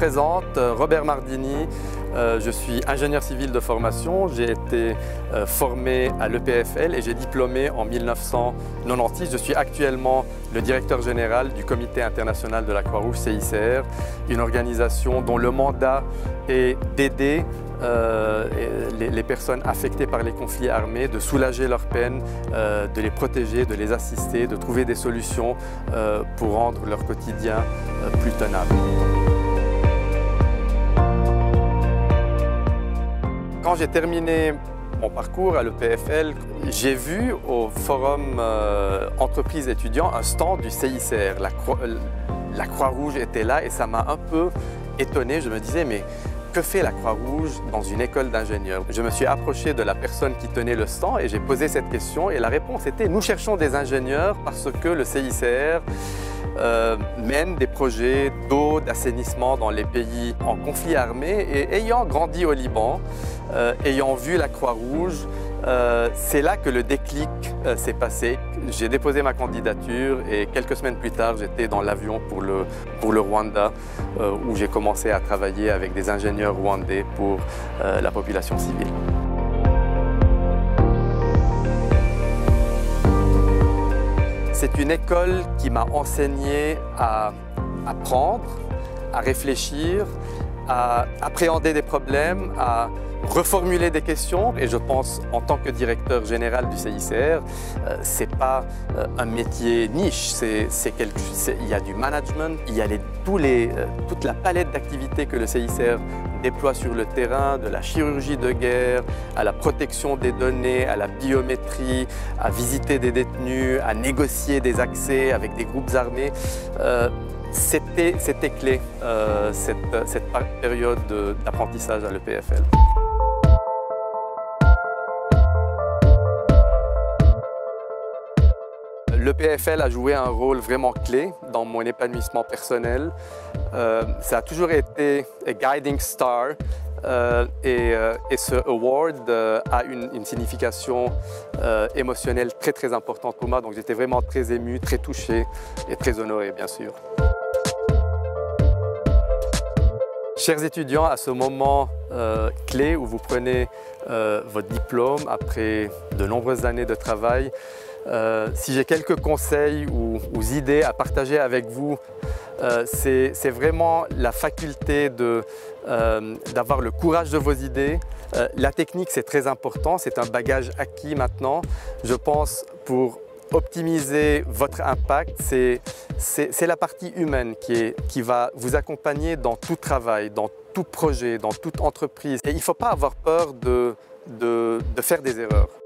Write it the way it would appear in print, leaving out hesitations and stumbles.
présente, Robert Mardini. Je suis ingénieur civil de formation. J'ai été formé à l'EPFL et j'ai diplômé en 1996. Je suis actuellement le directeur général du Comité international de la Croix-Rouge CICR, une organisation dont le mandat est d'aider les personnes affectées par les conflits armés, de soulager leurs peines, de les protéger, de les assister, de trouver des solutions pour rendre leur quotidien plus tenable. Quand j'ai terminé mon parcours à l'EPFL, j'ai vu au forum entreprises étudiants un stand du CICR. La Croix-Rouge était là et ça m'a un peu étonné. Je me disais, mais que fait la Croix-Rouge dans une école d'ingénieurs? Je me suis approché de la personne qui tenait le stand et j'ai posé cette question et la réponse était: nous cherchons des ingénieurs parce que le CICR mène des projets d'eau, d'assainissement dans les pays en conflit armé, et ayant grandi au Liban, ayant vu la Croix-Rouge, c'est là que le déclic s'est passé. J'ai déposé ma candidature et quelques semaines plus tard, j'étais dans l'avion pour le Rwanda, où j'ai commencé à travailler avec des ingénieurs rwandais pour la population civile. C'est une école qui m'a enseigné à apprendre, à réfléchir, à appréhender des problèmes, à reformuler des questions. Et je pense, en tant que directeur général du CICR, ce n'est pas un métier niche. Il y a du management, il y a toute la palette d'activités que le CICR déploie sur le terrain, de la chirurgie de guerre, à la protection des données, à la biométrie, à visiter des détenus, à négocier des accès avec des groupes armés. C'était clé, cette période d'apprentissage à l'EPFL. L'EPFL a joué un rôle vraiment clé dans mon épanouissement personnel. Ça a toujours été un guiding star et ce award a une signification émotionnelle très importante pour moi. Donc j'étais vraiment très ému, très touché et très honoré, bien sûr. Chers étudiants, à ce moment clé où vous prenez votre diplôme après de nombreuses années de travail, si j'ai quelques conseils ou idées à partager avec vous, c'est vraiment la faculté d'avoir le courage de vos idées. La technique, c'est très important, c'est un bagage acquis maintenant. Je pense pour optimiser votre impact, c'est la partie humaine qui va vous accompagner dans tout travail, dans tout projet, dans toute entreprise. Et il ne faut pas avoir peur de faire des erreurs.